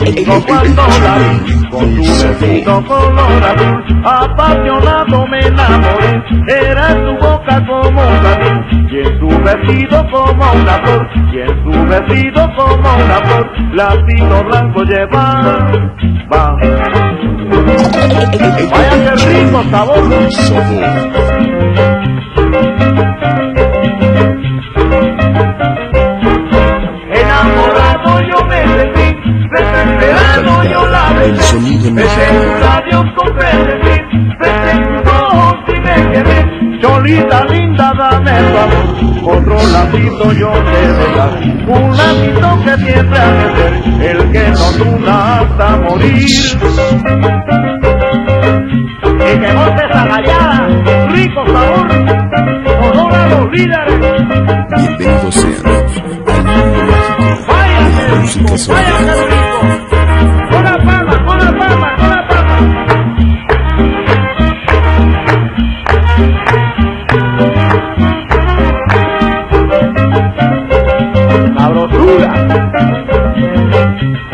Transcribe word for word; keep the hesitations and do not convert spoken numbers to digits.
rico cuando la vi, con su vestido color azul, apasionado me enamoré. Era en su boca como un jardín, y en su vestido como una flor, y en su vestido como una flor, lacito blanco llevaba. Vaya que rico sabor. Enamorado yo me sentí, desesperado yo la besé, besé sus labios con frenesí, besé sus ojos y me quedé. Cholita linda, dame favor, otro lacito yo te regalé, un lacito que siempre ha de ser, el que nos una hasta morir. Y que goce esa rayada, rico sabor, honor a los líderes. Bienvenidos sean al mundo mágico. Vaya que rico, vaya que rico. Con la palma, con la palma, con la palma. Sabrosura.